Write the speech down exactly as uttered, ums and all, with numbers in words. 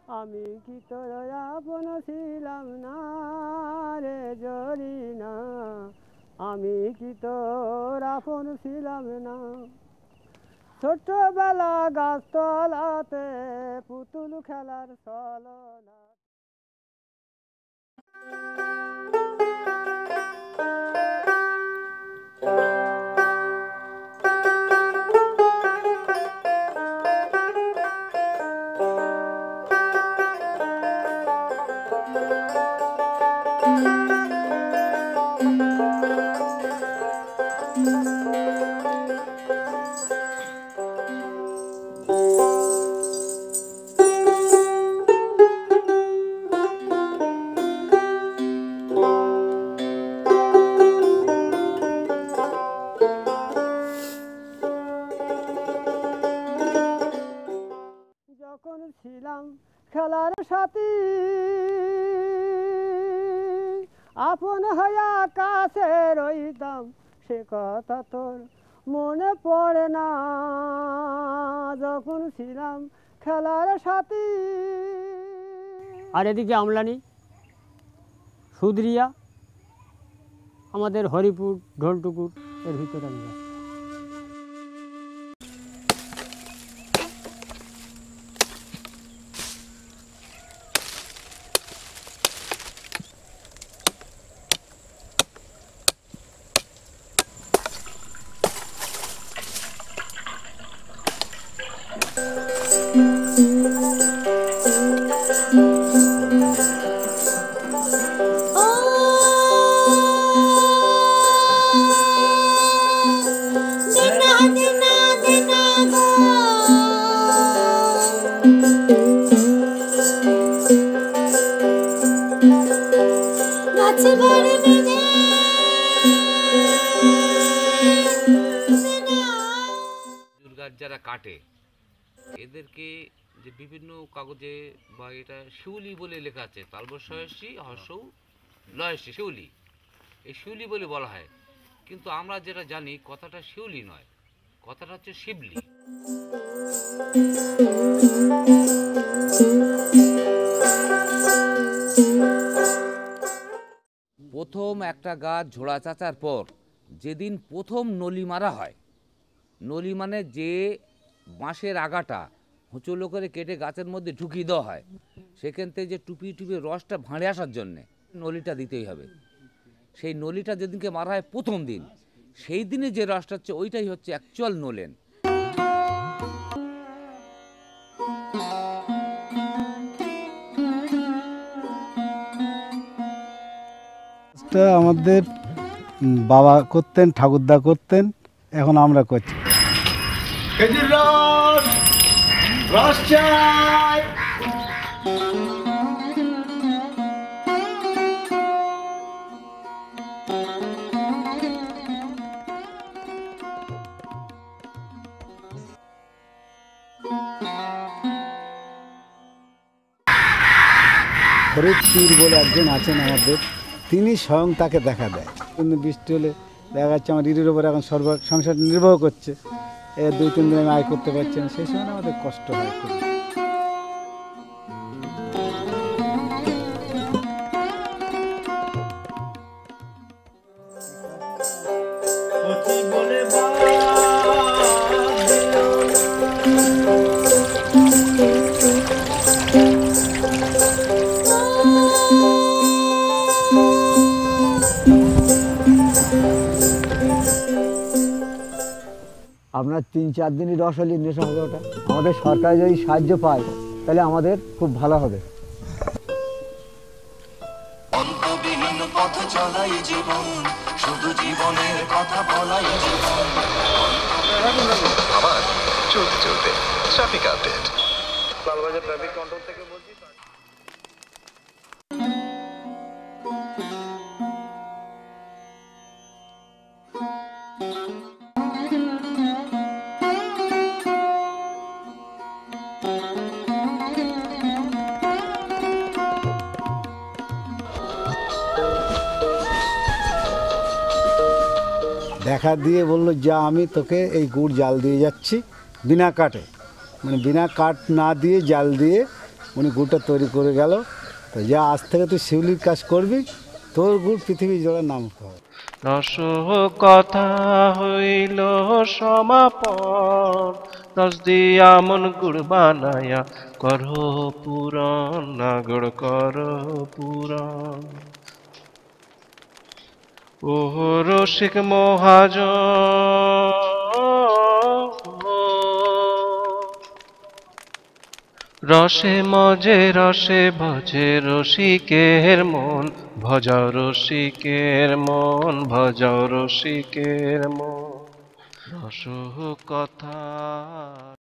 আমি কি তোর আপন ছিলাম না রে জরিনা, আমি কি তোর আপন ছিলাম না। ছোটবেলা গাছতলাতে পুতুল খেলার ছলনা। যখন ছিলাম খেলার সাথী, আপন হইয়া কাছে রইতাম, সে কথা তোর মনে পড়ে না। যখন ছিলাম খেলার সাথী। আর এদিকে আমলানি সুদরিয়া আমাদের হরিপুর ঢোলটুকুর এর ভিতরে আমরা। যারা কাটে এদেরকে যে বিভিন্ন কাগজে বা এটা শিউলি বলে লেখা আছে, তালবস্বয়সী হর্ষৌ লয়সী শিউলি, এই শিউলি বলে বলা হয়, কিন্তু আমরা যেটা জানি কথাটা শিউলি নয়, কথাটা হচ্ছে শিবলি। প্রথম একটা গাছ ঝোড়া চাচার পর যেদিন প্রথম নলি মারা হয়, নলি মানে যে বাঁশের আগাটা হোঁচলো করে কেটে গাছের মধ্যে ঢুকিয়ে দেওয়া হয়, সেখান থেকে যে টুপি টুপি রসটা ভাঁড়ে আসার জন্যে নলিটা দিতেই হবে। সেই নলিটা যেদিনকে মারা হয় প্রথম দিন, সেই দিনে যে রসটা হচ্ছে ওইটাই হচ্ছে অ্যাকচুয়াল নলেন। আমাদের বাবা করতেন, ঠাকুরদা করতেন, এখন আমরা করছি। খেজুর রস, রস চাই। ফরিদ পীর বলে একজন আছেন আমাদের, তিনি স্বয়ং তাকে দেখা দেয়। কিন্তু বৃষ্টি হলে দেখা যাচ্ছে আমার ইরির ওপর এখন সর্ব সংসার নির্বাহ করছে, এ দুই তিন দিন আয় করতে পারছে না, সেই সময় আমাদের কষ্ট হয় খুব। আপনার তিন চার দিনই রস হলে নেশা হবে ওটা। আমাদের সরকার যদি সাহায্য পায় তাহলে আমাদের খুব ভালো হবে। অন্তবিহীন পথ চলাই জীবন, শুধু জীবনের কথা বলাই জীবন। আবার চলতে চলতে traffic update, Lalbazar traffic control থেকে বলছি। দেখা দিয়ে বললো, যা আমি তোকে এই গুড় জাল দিয়ে যাচ্ছি বিনা কাঠে, মানে বিনা কাঠ না দিয়ে জাল দিয়ে উনি গুড়টা তৈরি করে গেল। তো যা আজ থেকে তুই শিউলির কাজ করবি, তোর গুড় পৃথিবী জোড়া নাম হবে। রস কথা হইল সমাপন, রস দিয়া মন গুড় বানায়া করো পুরাণ, না গুড় করো পুরাণ। ও রসিক মহাজন, রসে মজে রসে ভজে রসিকের মন, ভজাও রসিকের মন, ভজাও রসিকের মন। রস কথা